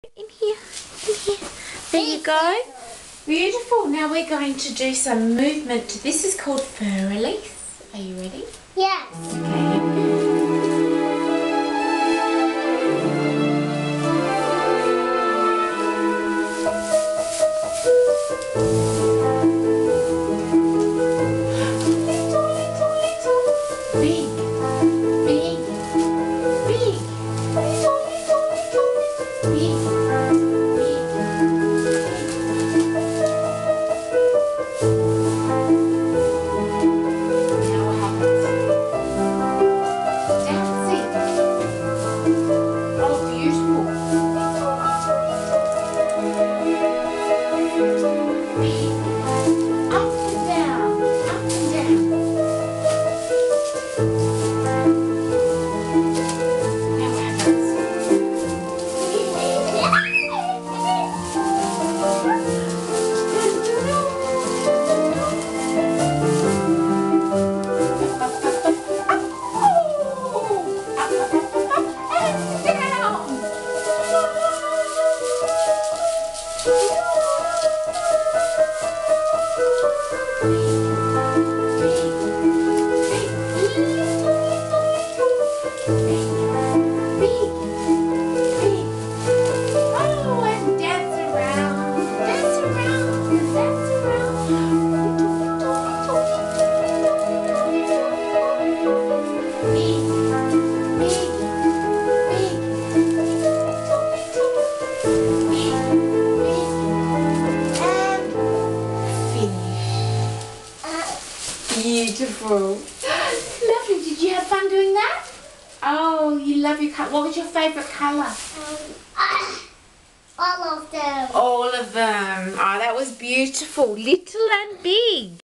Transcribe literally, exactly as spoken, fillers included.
In here, in here. There you go. Beautiful. Now we're going to do some movement. This is called fur release. Are you ready? Yes. Okay. Big, big, big, little, little, little, big, big, now what happens? Dancing. Oh, beautiful. Big, up and down, up and down. Now what happens? Beautiful. Lovely. Did you have fun doing that? Oh, you love your colour. What was your favourite colour? Um, all of them. All of them. Oh, that was beautiful. Little and big.